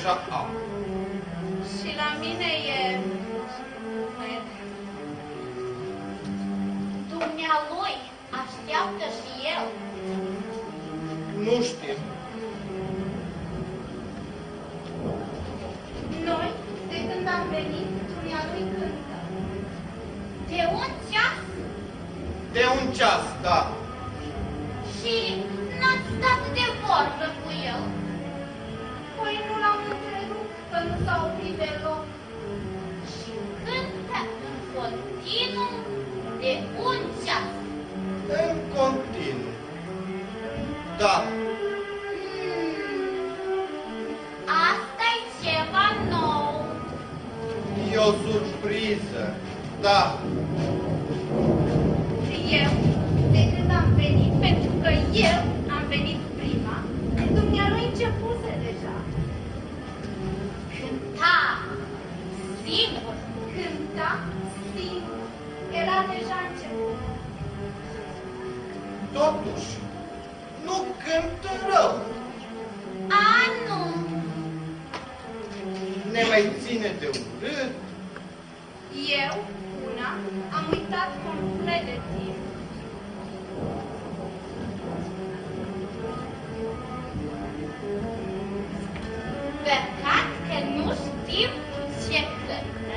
deja am. Și la mine e... Dumnealui așteaptă și el. Nu știm. Noi, de când am venit, dumnealui cântă. De un ceas? De un ceas, da. Și n-ați stat de vorbă cu el? Păi nu l-am întrerupt, că nu s-a oprit deloc. Și cântă în continuu de un ceas. În continuu. Da. Asta-i ceva nou. E o surpriză. Da. Eu, de când am venit, pentru că eu am venit prima, dumnealui începuse deja. Cânta singur. Cânta singur. Era deja început. Totuși, nu cântă rău. A, nu. Ne mai ține de urât. Eu, una, am uitat complet de timp. Păcat că nu știm ce cântă.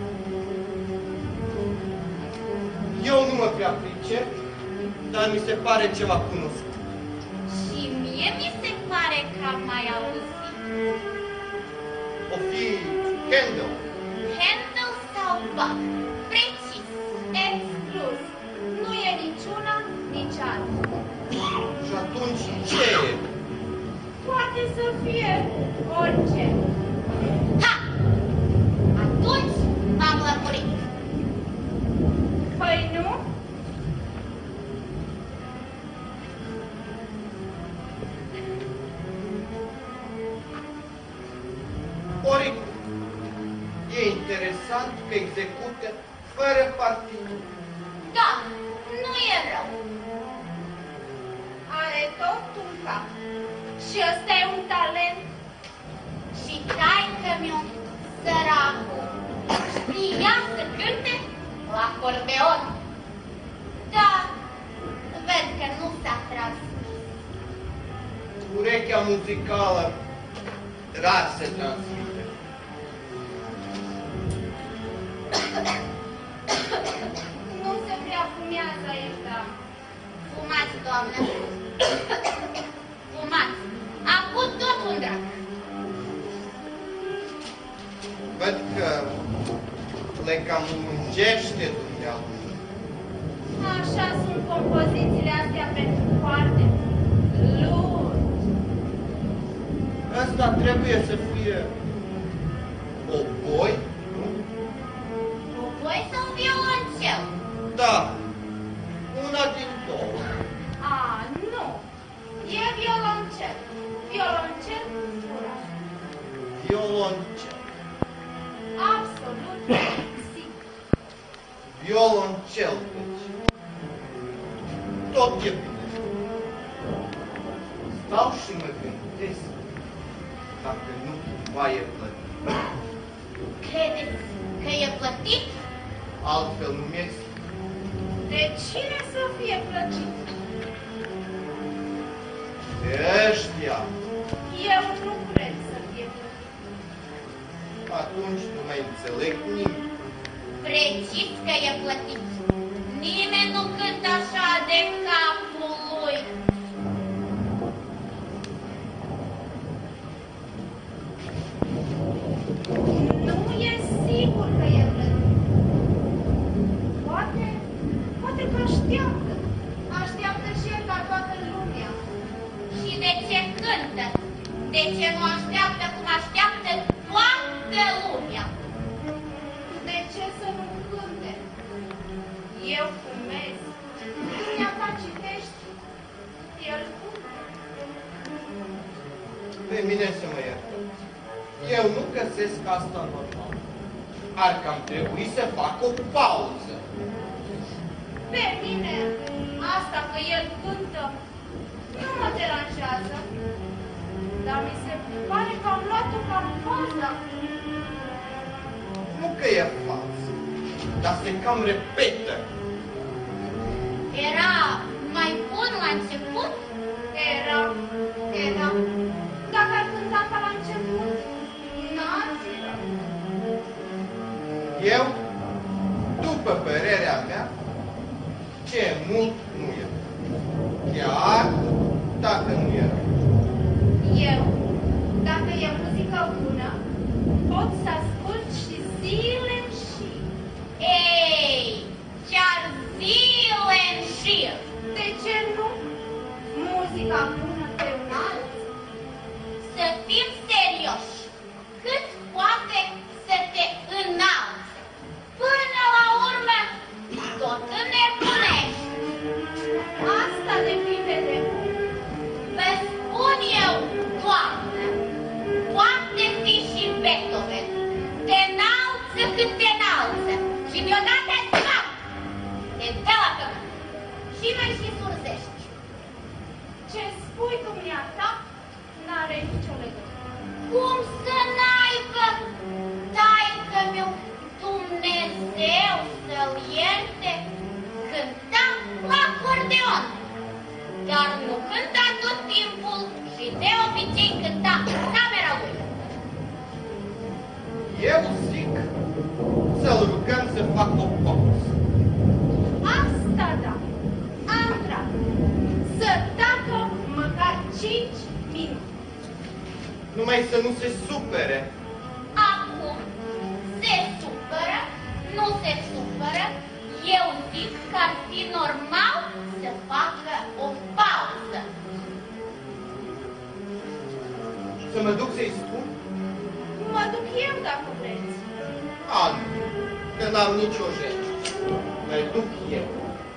Eu nu mă prea pricep, dar mi se pare ceva cunoscut. Și mie mi se pare că am mai auzit. O fi Handel. Handel sau Bach? Precis, exclus. Nu e niciuna, nici alta. Și atunci ce e? Poate să fie orice. Ha! Atunci m-am lămurit. Păi nu? Oricum, e interesant că execută fără partitură. Da, nu e rău. Are tot un cap. Și ăsta e un talent. Și taică-miu, săracul, știa să cânte la acordeon. Dar văd că nu s-a transmis. Urechea muzicală rar se transmite. Nu se prea fumează aici, da. Fumați, doamnă. Fumați. Acum tot un drac. Văd că le cam mungește dumneavoastră. Așa sunt compozițiile astea pentru foarte lungi. Asta trebuie să fie oboi, nu? Oboi sau violoncel? Da, una din două. A, nu. E violoncel. Violoncel curat. Violoncel. Absolut sigur. Violoncel, deci. Tot e bine. Stau și mă gândesc dacă nu cumva e plătit. Credeți că e plătit? Altfel nu mi-este. De cine să fie plătit? De ăștia. Eu nu cred să fie plătit. Atunci nu mai înțeleg nimic. Precis că e plătit. Nimeni nu cântă așa de capul lui. Nu e sigur că e plătit. Poate că așteaptă. Așteaptă și el ca toată lumea. Și de ce cântă? De ce nu așteaptă cum așteaptă toată lumea? De ce să nu cânte? Eu fumez. Dumneata citești. El cântă. Pe mine să mă iertați. Eu nu găsesc asta normal. Ar cam trebui să fac o pauză. Pe mine, asta că el cântă, nu mă deranjează, dar mi se Pare că am luat-o ca fază. Nu că e fals, dar se cam repetă. Era mai bun la început? Era. Dacă ar cânta ca la început, n-ați era. Eu, după părerea mea, ce mult nu e. Chiar dacă nu era. Eu, dacă e muzică bună, pot să ascult și zile în șir. Ei, chiar zile în șir. De ce nu? Muzica bună te înalță. Să fim serioși. Cât poate să te înalți? Până la urmă, tot înnebunești. Asta depinde de cum. Vă spun eu, Doamnă, poate fi și Beethoven. Te înalță cât te înalță. Și deodată te dă la pământ. Și mai și surzești. Ce spui dumneata n-are nicio legătură. Cum să n-aibă? Taică-miu, Dumnezeu să-l ierte, cânta la acordeon. Dar nu cânta tot timpul și de obicei cânta în camera lui. Eu zic să-l rugăm să facă o pauză. Asta da, am drag. Să tacă măcar 5 minute. Numai să nu se supere. Acum se supără, nu se supără. Eu zic că ar fi normal să facă o pauză. Să mă duc să-i spun? Mă duc eu dacă vreți. Nu, că n-am nicio jeci. Mă duc eu.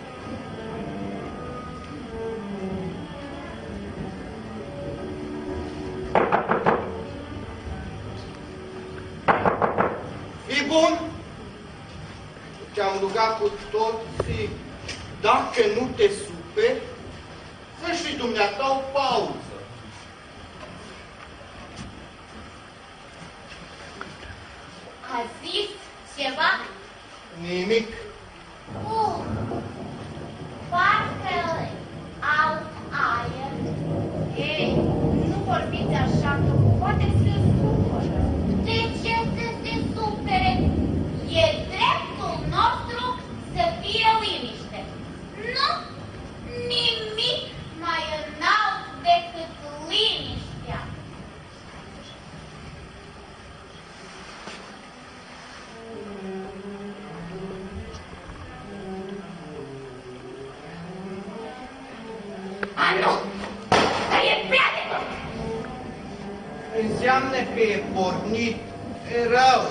Fii bun? Te-am rugat cu toții, dacă nu te superi, fă și dumneata o pauză. A zis ceva? Nimic. Parcă alt aer. Ei, nu vorbiți așa, că poate să supără. De ce să se supere? E dreptul nostru să fie liniște. Nu nimic mai înalt decât liniștea. Nu, că e prea de tot. Înseamnă că e pornit rău.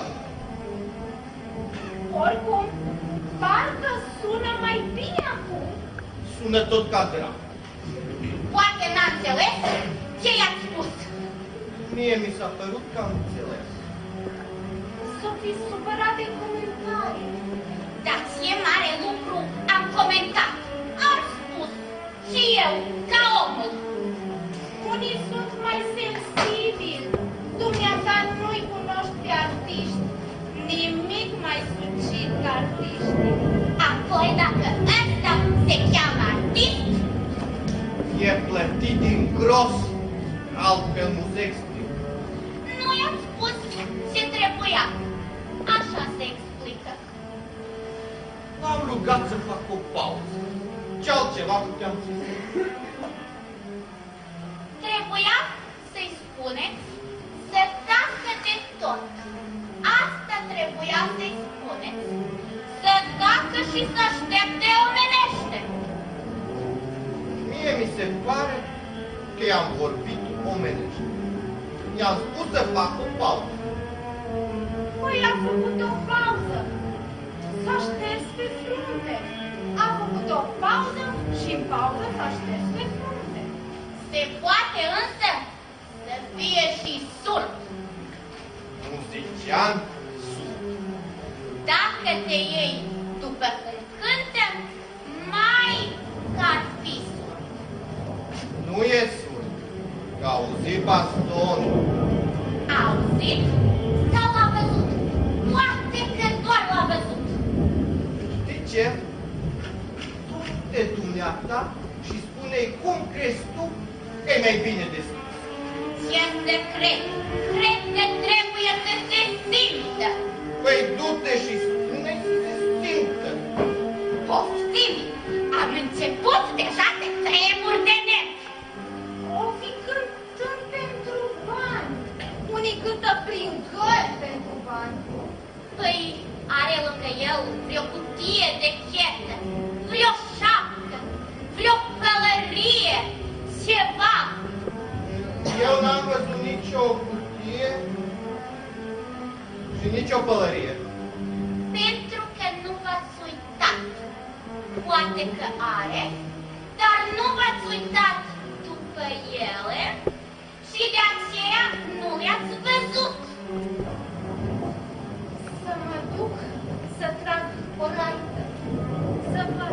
Oricum, parcă sună mai bine acum. Sună tot ca drag. Poate n-a înțeles ce i-ați spus. Mie mi s-a părut că am înțeles. S-o fi supărat de comentarii. Dar ce mare lucru am comentat. Am spus și eu, ca omul. Unii sunt mai sensibili. Dumneata nu-i cunoști pe artiști. Nimic mai sucit ca artiștii. Apoi, dacă ăsta se cheamă artist, E plătit din gros, altfel nu se explică. nu i-am spus ce trebuia. Așa se explică. M-am rugat să fac o pauză. Ce altceva puteam să spun? Trebuia să-i spuneți să tacă de tot. Asta trebuia să-i spuneți. Să tacă și să aștepte omenește. Mie mi se pare că i-am vorbit omenește. I-am spus să fac o pauză. Păi a făcut o pauză. S-a șters pe frunte. A făcut o pauză și în pauză s-a șters pe frunte. Se poate însă să fie și surd. Muzician surd. Dacă te iei după cum cântă, mai că-ar fi surd. Nu e surd. Că auzi bastonul. auzit sau l-a văzut? Poate că doar l-a văzut. Știi ce? Du-te dumneata și spune-i cum crezi tu că e mai bine de spus. Ce să cred? Cred că trebuie să se simtă. Păi du-te și spune-i să se simtă. Poftim! Am început deja să tremur de nervi. O fi cântând pentru bani. Unii cântă prin gări pentru bani. Păi are lângă el vreo cutie de chetă, vreo șapcă, vreo pălărie, ceva. Eu n-am văzut nicio cutie și nicio pălărie. Pentru că nu v-ați uitat. Poate că are, dar nu v-ați uitat după ele și de aceea nu le-ați văzut. Să mă duc să trag o raită, să văd.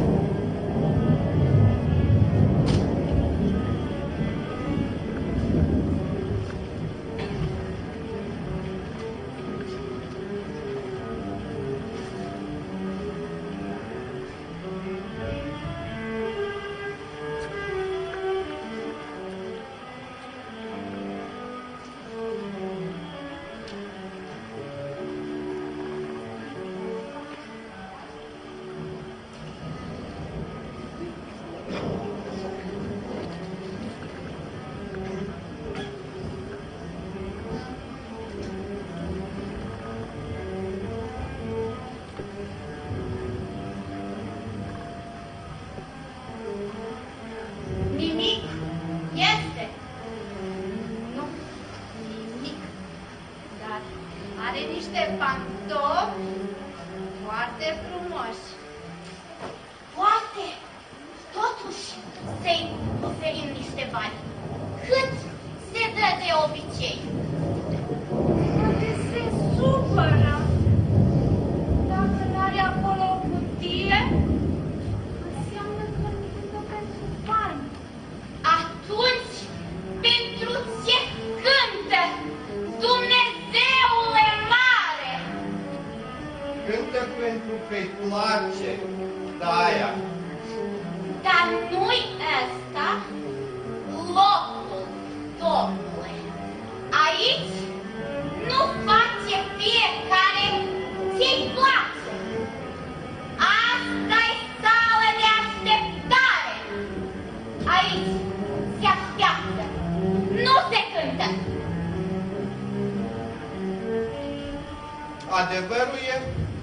Adevărul e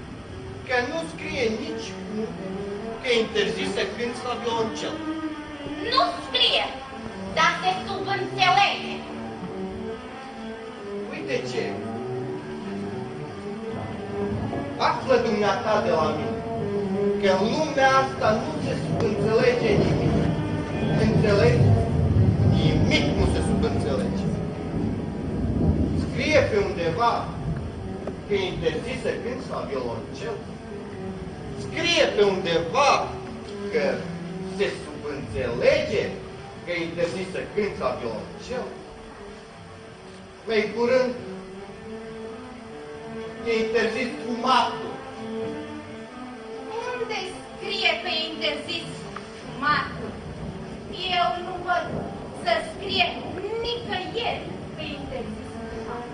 că nu scrie nici că e interzis să cânți la violoncel. Nu scrie, dar se subînțelege. Uite ce. Află dumneata de la mine că în lumea asta nu se subînțelege nimic. Înțelegi? Nimic nu se subînțelege. Scrie pe undeva că e interzis să cânți la violoncel. Scrie pe undeva că se subînțelege că e interzis să cânți la violoncel. Mai curând e interzis fumatul. Unde scrie că e interzis fumatul? Eu nu văd să scrie nicăieri că e interzis fumatul.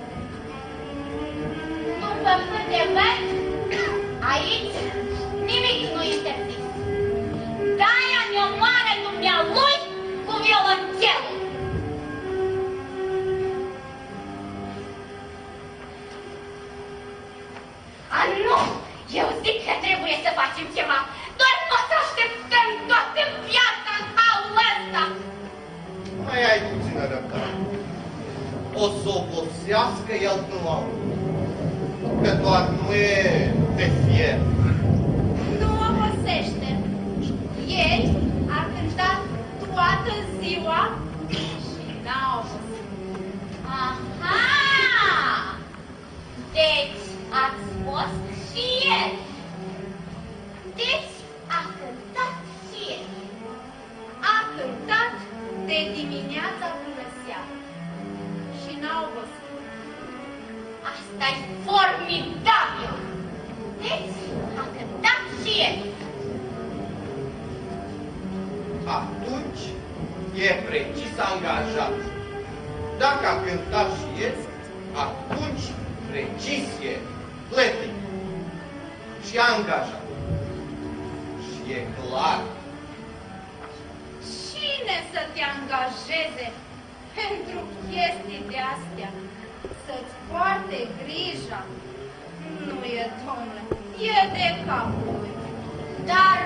După câte văd, aici nimic nu interzis. De-aia ne omoară dumnealui cu violoncelul. A, nu! Eu zic că trebuie să facem ceva. Doar nu o să așteptăm toată viața în halul ăsta. Mai ai puțină răbdare. O să obosească el până la urmă. Că doar nu e de fier. Nu obosește. Ieri a cântat toată ziua și n-a obosit. Aha! Deci ați fost și ieri. Deci a cântat și ieri. A cântat de dimineața până seara și n-a obosit. Ăsta-i formidabil! Deci, a cântat și el. Atunci e precis angajat. Dacă a cântat și el, atunci precis e plătit și angajat. Și e clar. Cine să te angajeze pentru chestii de astea? Să-ți poarte grija? Nu e, domnule, e de capul lui. Dar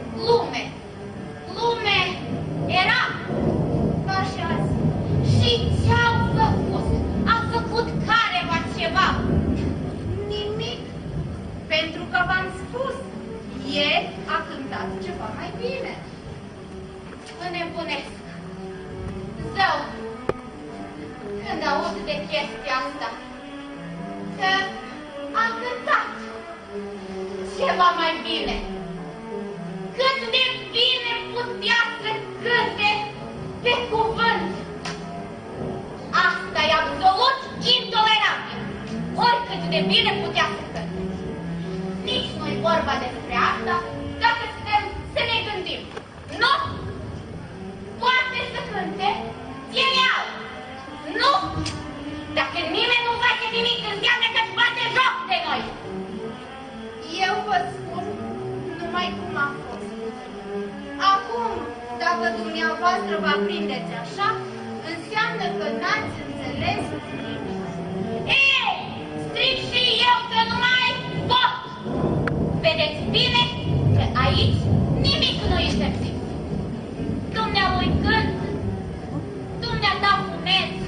lume era ca și azi. Și ce-au făcut? A făcut careva ceva? Nimic. Pentru că v-am spus, ieri a cântat ceva mai bine. Înnebunesc. Zău, când aud de chestia asta, că a cântat ceva mai bine. Cât de bine putea să cânte pe cuvânt. Asta e absolut intolerabil. Oricât de bine putea să cânte. Nici nu-i vorba despre asta, dacă suntem să ne gândim. Nu! Poate să cânte genial. Nu! Dacă nimeni nu face nimic, înseamnă că-ți bate joc de noi. Eu vă spun numai cum a fost. Acum, dacă dumneavoastră vă aprindeți așa, înseamnă că n-ați înțeles nimic. Ei, stric și eu că nu mai pot. Vedeți bine că aici nimic nu interzis. Dumnealui cânt, dumneata fumeți.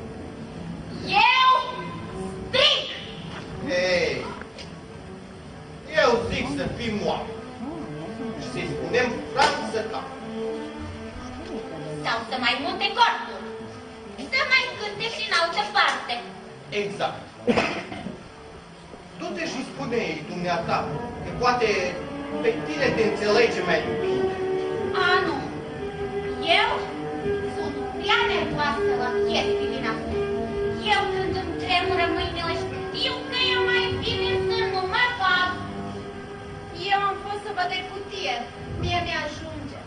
Eu stric! Ei, eu zic să fim oameni și să-i spunem Franc să tacă. Sau să mai munte corpul. Să mai cânte și în altă parte. Exact. Du-te și spune-i dumneata că poate pe tine te înțelege mai bine. A, nu. Eu sunt prea nervoasă la chestii din astea. Eu când îmi tremură mâinile știu că e mai bine să nu mă fac. Eu am fost să văd de cutie. Mie mi-ajunge.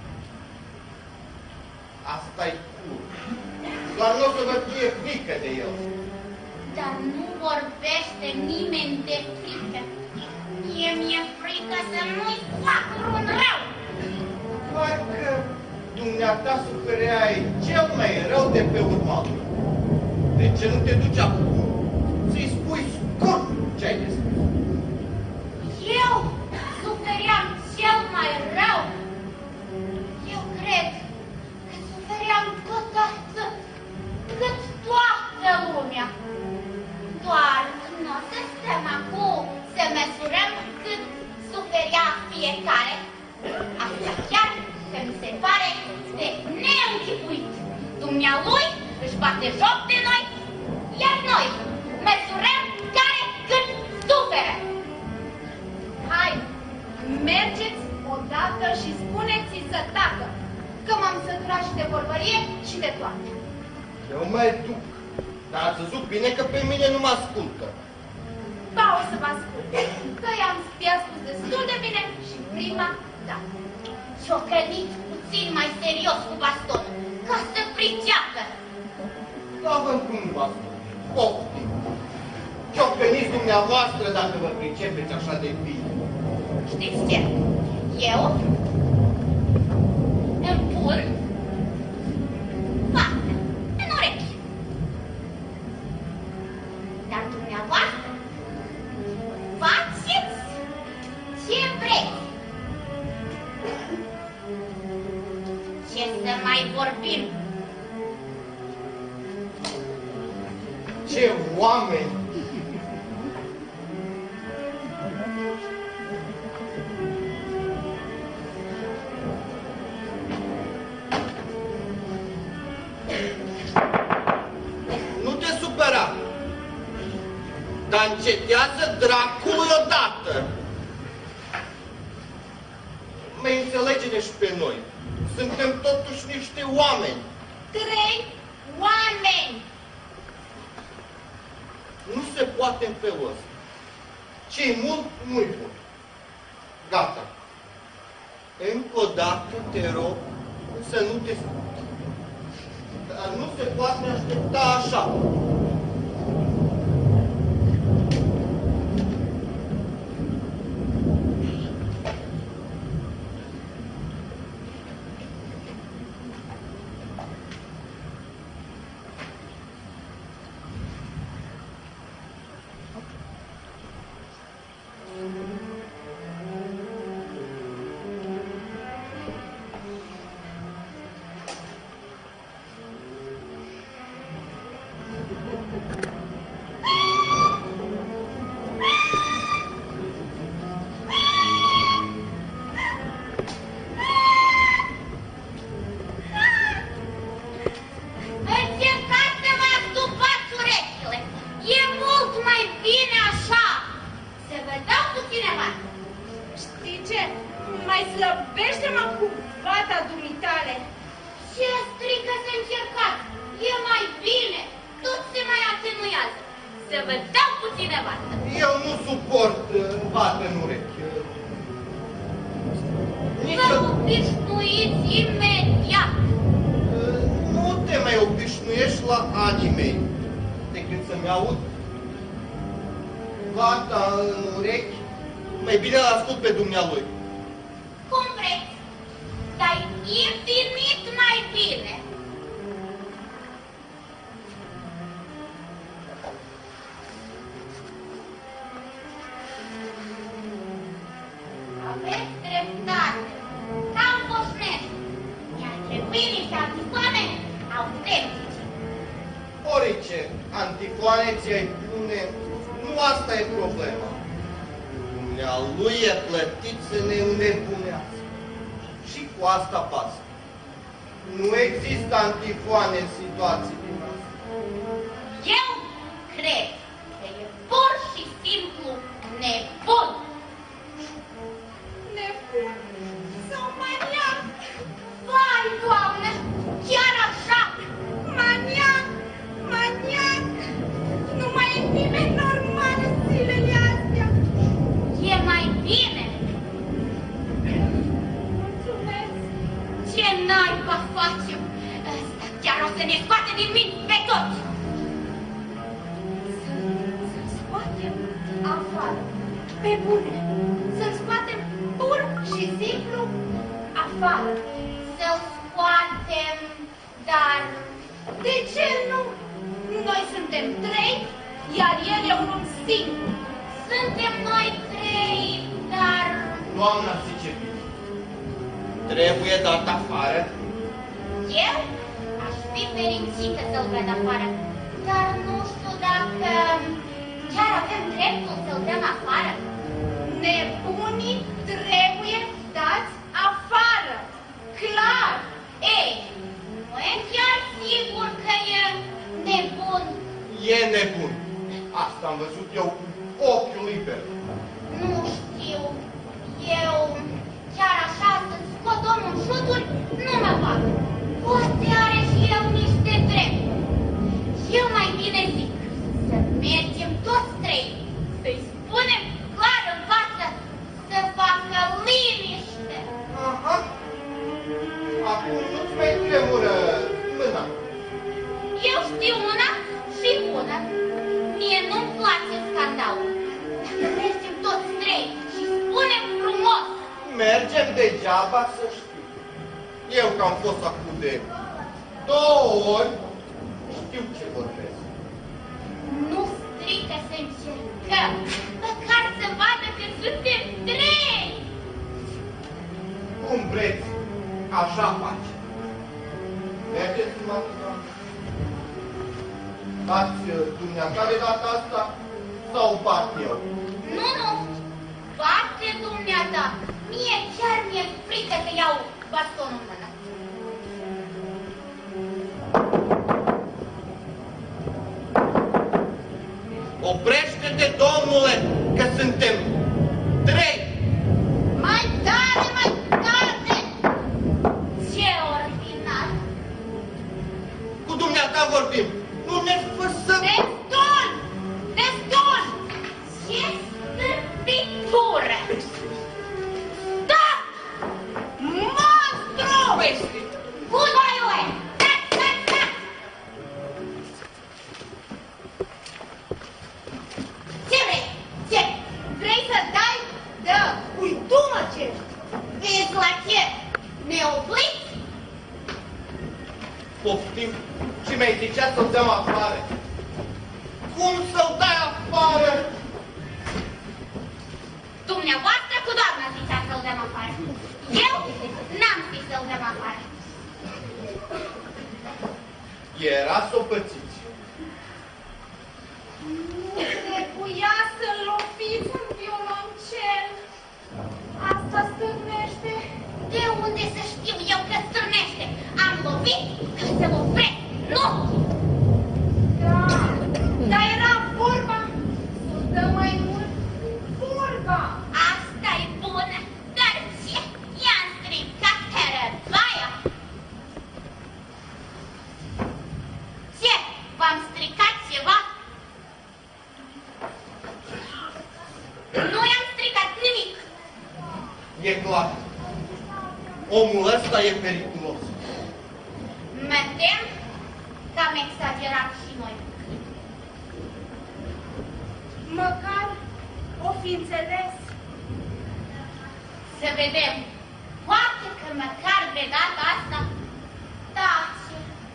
Asta-i cur. Doar nu o să vă fie frică de el. Dar nu vorbește nimeni de frică. Mie mi-e frică să nu-i fac un rău. Parcă dumneata sufereai cel mai rău de pe urmă. De ce nu te duci acum? Să-i spui scurt ce ai de spus. Eu sufeream cel mai rău. Eu cred că sufeream tot atât cât toată lumea. Doar nu o să stăm acum să măsurăm cât suferea fiecare. Asta chiar că mi se pare de neînchipuit. Dumnealui își bate joc de noi, iar noi măsurăm care cât suferă. Hai, mergeți odată și spuneți-i să tacă, că m-am săturat și de vorbărie și de toate. Eu mă duc, dar ați văzut bine că pe mine nu mă ascultă. Ba, o să vă ascult, că i-am spus destul de bine și prima dată. Ciocăniți puțin mai serios cu bastonul, ca să priceapă. Da, vă cum vă ascult? Poftim. Ciocăniți dumneavoastră dacă vă pricepeți așa de bine. Știți ce? Eu îmi pun fapte în urechi. Dar dumneavoastră faceți ce vreți. Ce să mai vorbim? Ce oameni! Nu te supăra, dar încetează dracului odată. Mai înțelege-ne și pe noi. Suntem totuși niște oameni. 3 oameni. Nu se poate în felul ăsta. Ce-i mult, nu-i bun. Gata. Încă o dată te rog să nu te scuti. Dar nu se poate aștepta așa. Oprește-te, domnule, că suntem 3. Mai tare! Ce ordinar! Cu dumneata vorbim. Nu ne spăsăm. Destul! Scriptură! Da! Monstru! Gudoiule! Da! Ce vrei? Ce? Vrei să dai? Da! Uitu-mă ce! Vezi la ce? Ne obliți? Poftim? Și mi-ai zicea să-l dăm afară. Cum să-l dai afară? Dumneavoastră cu doamna zicea să-l dăm afară. Eu n-am zis să-l dăm afară. Era să o pățiți. Nu trebuia să-l loviți în violoncel. Asta stârnește. De unde să știu eu că stârnește? Am lovit ca să-l opresc. Nu! Da, dar era vorba. Să-l dă mai mult vorba. Asta-i bună, dar ce? I-am stricat cărăbaia. Ce? V-am stricat ceva? Nu i-am stricat nimic. E clar. Omul ăsta e periculos. Mă tem că am exagerat și noi. Măcar o fi înțeles. Să vedem. Poate că măcar de data asta tace.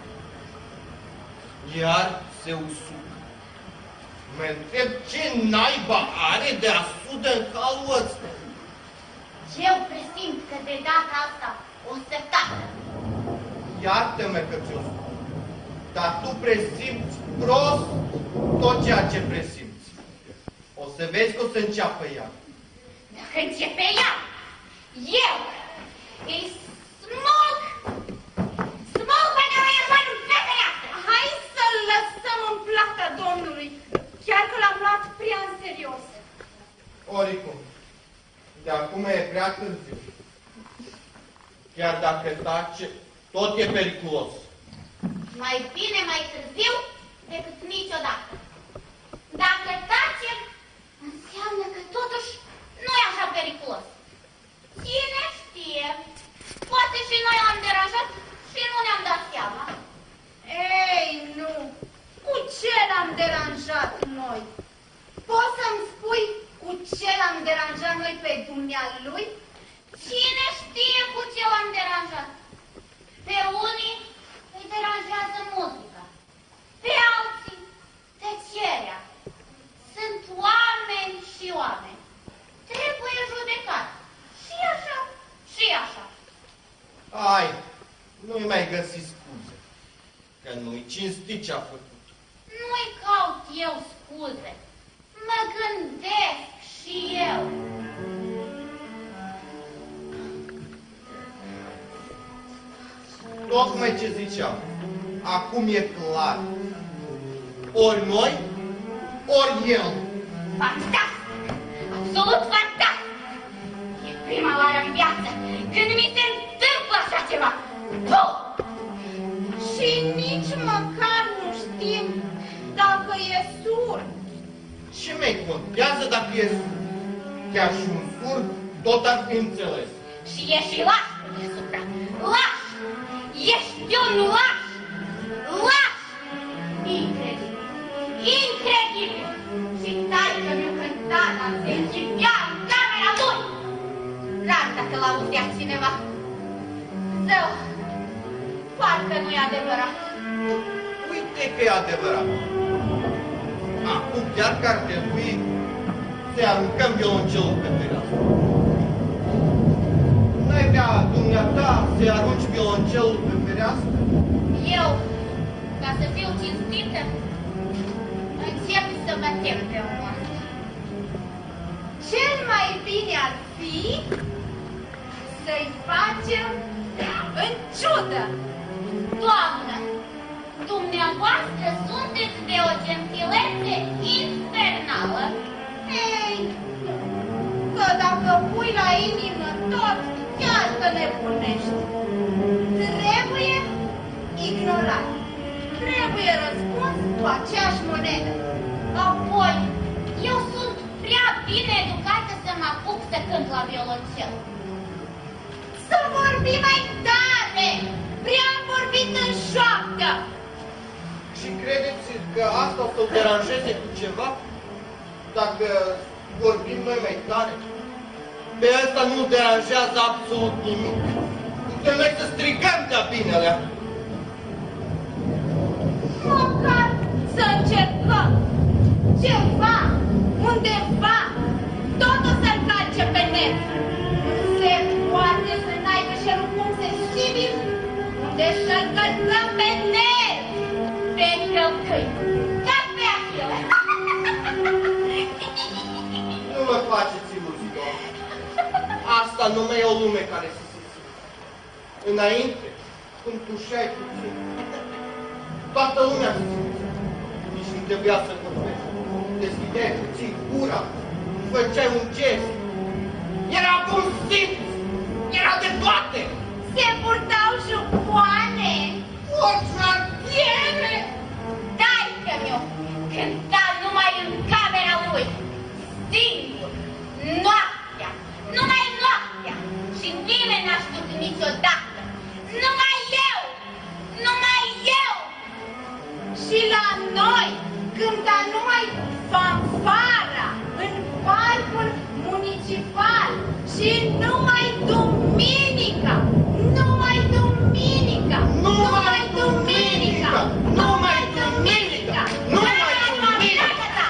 Iar se usucă. Mă întreb ce naiba are de a sudă în calul ăsta. Eu presimt că de data asta o să tacă. Iartă-mă că ți-o spun, dar tu presimți prost tot ceea ce presimți. O să vezi că o să înceapă ea. Dacă începe ea, eu îi smulg până la el în fereastră. Hai să-l lăsăm în plata Domnului, chiar că l-am luat prea în serios. Oricum, de acum e prea târziu. Chiar dacă tace, tot e periculos. Mai bine mai târziu decât niciodată. Dacă tacem, înseamnă că totuși nu e așa periculos. Cine știe? Poate și noi l-am deranjat și nu ne-am dat seama. Ei, nu! Cu ce l-am deranjat noi? Poți să-mi spui cu ce l-am deranjat noi pe dumnealui? Cine știe cu ce l-am deranjat? Pe unii îi deranjează muzica, pe alții tăcerea. Sunt oameni și oameni. Trebuie judecat. Și așa, și așa. Hai, nu-i mai găsi scuze, că nu-i cinstit ce-a făcut. Nu-i caut eu scuze. Mă gândesc și eu. Tocmai ce ziceam, acum e clar. Ori noi, ori el. Fantastic! Absolut fantastic! E prima oară în viață când mi se întâmplă așa ceva. Puh! Și nici măcar nu știm dacă e surd. Ce mai contează dacă e surd? Chiar și un surd tot ar fi înțeles. Și e și laș deasupra. Laș! Ești un laș! Laș! Incredibil! Incredibil! Și taică mi-o cânta, dar se închipea în camera lui! Rar dacă l-auzea cineva. Zău, parcă nu-i adevărat. Uite că e adevărat. Acum chiar că ar trebui să-i aruncăm violoncelul pe fereastră. N-ai vrea dumneata să-i arunci violoncelul pe fereastră? Eu, ca să fiu cinstită, încep să mă tem de omul ăsta. Cel mai bine ar fi să-i facem în ciudă. Doamnă, dumneavoastră sunteți de o gentilețe infernală. Ei, că dacă pui la inimă tot, chiar că nebunești. Trebuie ignorat. Trebuie răspuns cu aceeași monedă. Apoi, eu sunt prea bine educată să mă apuc să cânt la violoncel. Să vorbi mai tare! Prea am vorbit în șoaptă! Și credeți că asta o să-l deranjeze cu ceva? Dacă vorbim noi mai tare? Pe ăsta nu deranjează absolut nimic. Putem noi să strigăm de-a binelea. Măcar să încercăm ceva, undeva, tot o să-l calce pe net. Se poate să n-aibă și un punct sensibil unde să-l călcăm pe net. Pe călcâi, ca pe achile. Nu mă faceți iluzii, doamne. Asta nu mai e o lume care să se simte. Înainte, când tușeai puțin, toată lumea se simțea. Nici nu trebuia să vorbești. Deschideai puțin gura, făceai un gest. Era bun simț, era de toate. Se purtau jupoane, Orșartiere! Taică-mi-o cânta numai în camera lui, singur, noaptea, numai noaptea. Și nimeni n-a știut niciodată, numai eu, numai eu. Și la noi cânta numai fanfara în parcul municipal și numai duminica, numai duminica, numai duminica, numai duminica, numai duminica,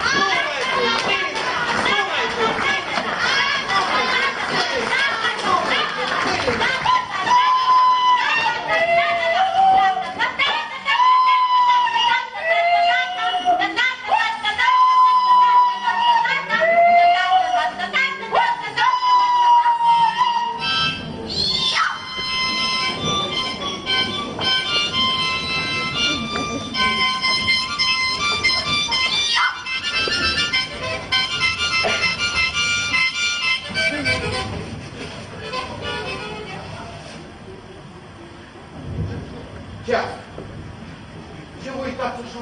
Ce vă uitați așa?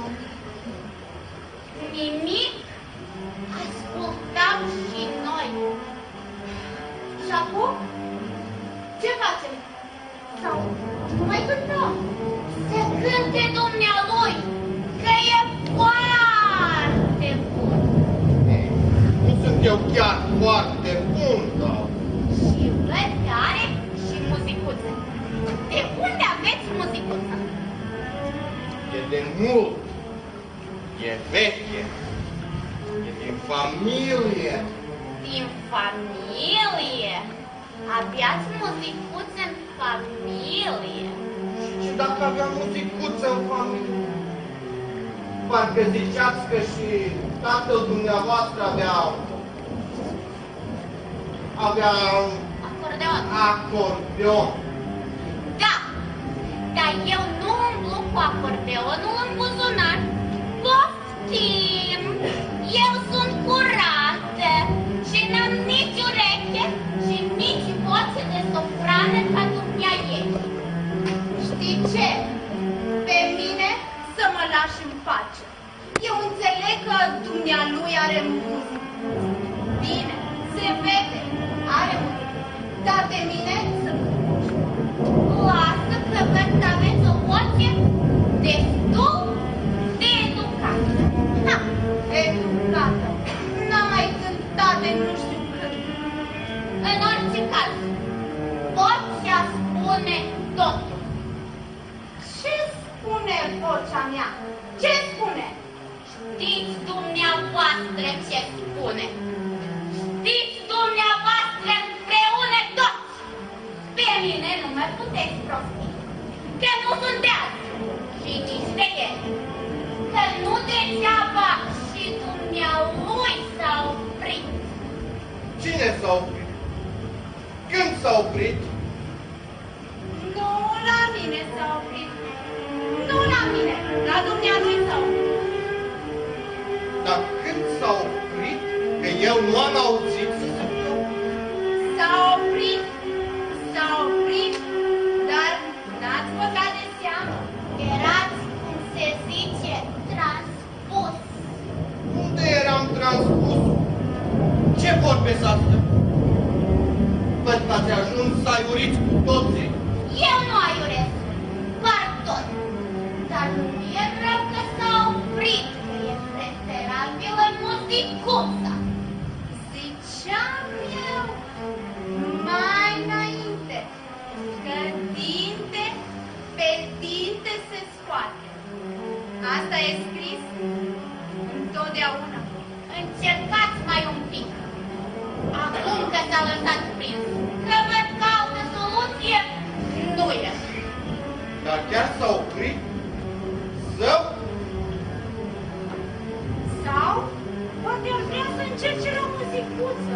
Nimic. Ascultam și noi. Și acum? Ce facem? Sau nu mai cântăm? Să cânte dumnealui, că e foarte bun. Nu sunt eu chiar foarte bun, dar... Și văd că are și muzicuță. De unde aveți muzicuță? E de mult, e veche, e din familie. Din familie? Aveați muzicuță în familie? Și ce dacă aveam muzicuță în familie? Parcă ziceați că și tatăl dumneavoastră avea Acordeon. acordeon. Da, dar eu nu umblu cu acordeonul în buzunar. Poftim, eu sunt curată și n-am nici ureche și nici voce de soprană ca dumnea ei. Știi ce? Pe mine să mă lași în pace. Eu înțeleg că dumnealui are muzică. Bine, se vede, are muzică. Dar pe mine să mă lasă că văd că aveți o voce destul de educată. Ha, educată. N-am mai cântat de nu știu când. În orice caz, vocea spune totul. Ce spune vocea mea? Ce spune? Știți dumneavoastră ce spune. Știți dumneavoastră împreună toți. Pe mine nu mă puteți prosti. Că nu sunt de azi și nici de ieri. Că nu degeaba și dumnealui s-a oprit. Cine s-a oprit? Când s-a oprit? Nu la mine s-a oprit. Nu la mine, la dumnealui s-a oprit. Dar când s-a oprit? Că eu nu am auzit să se oprit. S-a oprit, dar n-ați băgat de seamă. Erați, cum se zice, transpus. Unde eram transpus? Ce vorbesc asta? văd că ați ajuns să aiuriți cu toții. Eu nu aiuresc, doar tot. Dar nu e rău că s-a oprit, că e preferabil în muzicuța. Ziceam eu mai înainte că dinte pe dinte se scoate. Asta e scris întotdeauna. Încercați mai un pic. Acum că s-a lăsat prins, că vă caută soluție, nu e. Dar chiar s-a oprit? Zău? Sau poate ar vrea să încerce la muzicuță.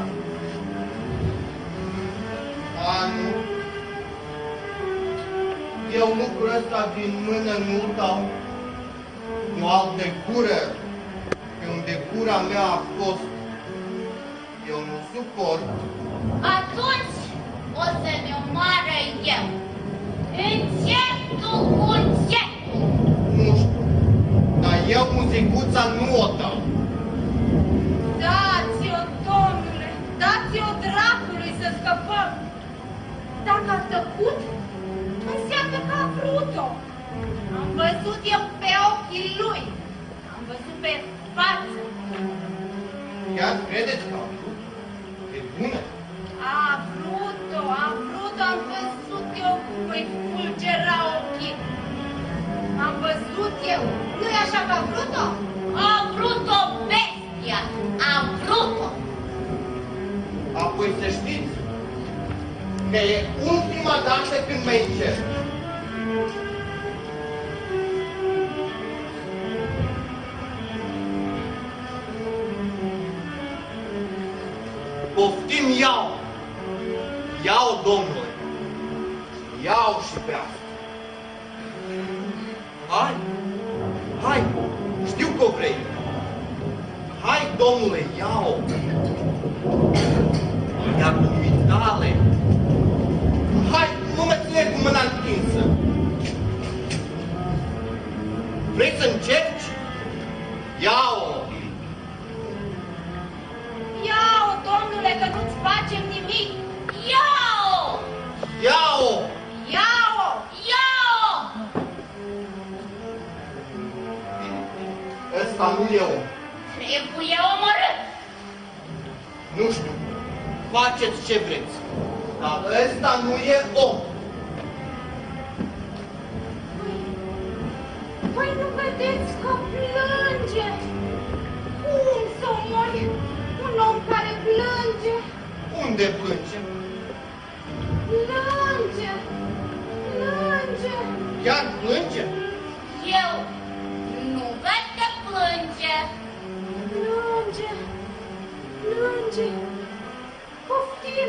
Nu. Eu lucrul ăsta din mână nu dau. Nu al de gură. Pe unde gura mea a fost, eu nu suport. Atunci o să-mi omoară eu. Încetul cu încetul. Nu știu, dar eu muzicuța nu o dau. Dați-o, domnule, dați-o dracului să scăpăm. Dacă a tăcut, înseamnă că a vrut-o. Am văzut eu pe ochii lui. Am văzut pe față. Chiar credeți că a vrut? E bună. A vrut-o, am văzut eu cum îi fulgera ochii. Am văzut eu. Nu-i așa că a vrut-o? A vrut-o bestia, a vrut-o. Apoi să știți că e ultima dată când mă încerc. Poftim, iau! Iau, domnule! Iau și pe asta! Hai! Hai! Știu că o vrei! Hai, domnule, iau! Ia cu mitale! Hai, nu mă ține cu mâna întinsă! Vrei să încerci? Ia-o! Ia-o, domnule, că nu-ți facem nimic! Ia-o! Ia-o! Ia-o! Ia-o! Ăsta nu e om. Trebuie omorât! Nu știu. Faceți ce vreți. Dar ăsta nu e om. Păi nu vedeți că plânge? Cum să omori un om care plânge? Unde plânge? Plânge! Plânge! Chiar plânge? Eu nu văd că plânge. Plânge! Plânge! Poftim!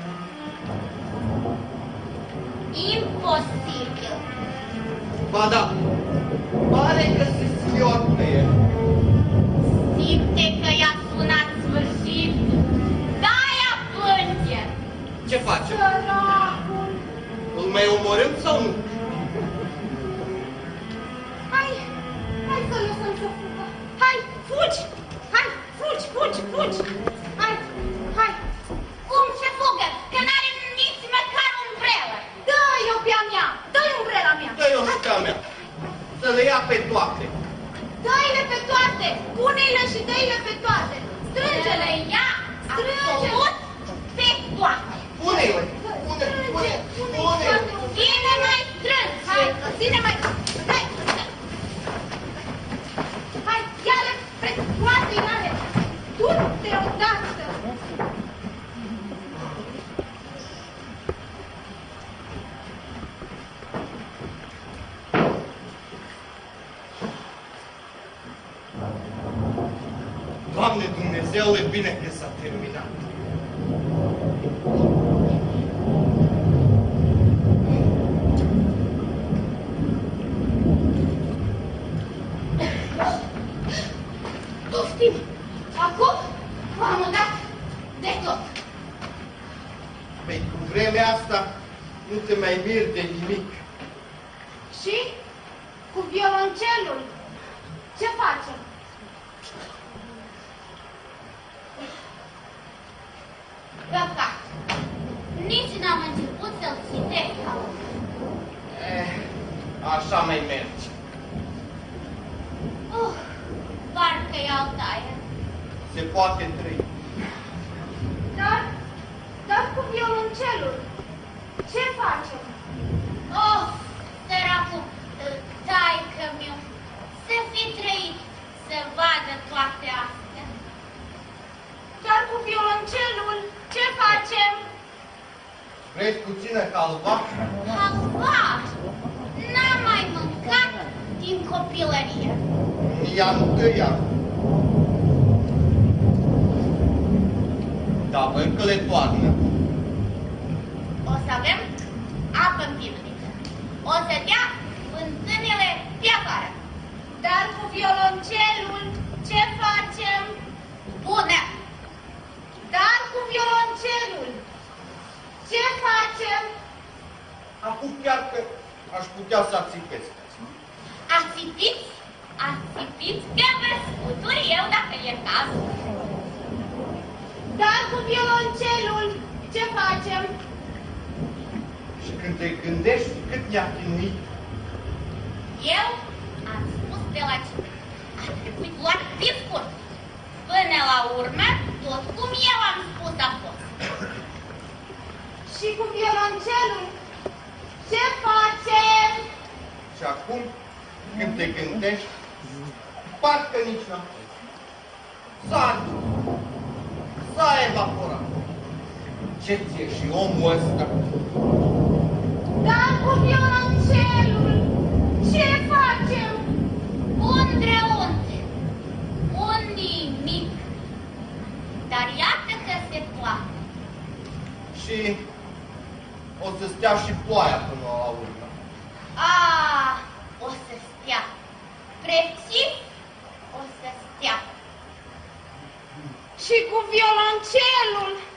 Imposibil! Ba da. Pare că se sfiorpăie. Simte că i-a sunat sfârșit. De-aia plânge! Ce facem? Săracul! Îl mai omorâm sau nu? Hai să lăsăm să fugă. Hai, fugi! Hai, fugi! Hai! Cum se fugă? Că n-are nici măcar umbrelă. Dă-i-o pe-a mea! Dă-i umbrela mea! Dă-i-o și pe-a mea. Să le ia pe toate. Dă-i-le pe toate! Pune-i-le și dă-i-le pe toate! Strânge-le! Ia! Strânge! Pe toate! Pune-le! Pune! Ține mai strâns! Hai, ține mai... Hai, ia-le pe toate, ia-le! Du-te odată! Doamne Dumnezeule, bine că s-a terminat. Poftim! Acum am dat de tot. Păi cu vremea asta nu te mai miri de nimic. Și cu violoncelul, ce facem? Gata. Nici n-am început să-l citesc. Așa mai merge. Parcă-i altaie. Se poate trăi. Dar cu violoncelul, ce facem? Săracul, taică-miu, să fi trăit, să vadă toate astea. Dar cu violoncelul, ce facem? Vrei puțină halva? Halva? N-am mai mâncat din copilărie. Ia întâia. Da, văd că le toarnă. O să avem apă în pivniță. O să dea fântânile pe afară. Dar cu violoncelul ce facem? Bună! Dar cu violoncelul ce facem? Acum chiar că aș putea să ațipesc. Ațipiți că vă scutur eu dacă e cazul. Dar cu violoncelul ce facem? Și când te gândești cât ne-a chinuit. Eu am spus de la ce. A trebuit luat pe scurt. Până la urmă, tot cum eu am spus a fost. Și cu violoncelul ce facem? Și acum, când te gândești, parcă nici n-a fost. S-a evaporat. Ce ție și omul ăsta? Dar cu violoncelul ce facem? Unde? Un nimic. Dar iată că se poate. Și o să stea și ploaia până la urmă. O să stea. Precis o să stea. Și cu violoncelul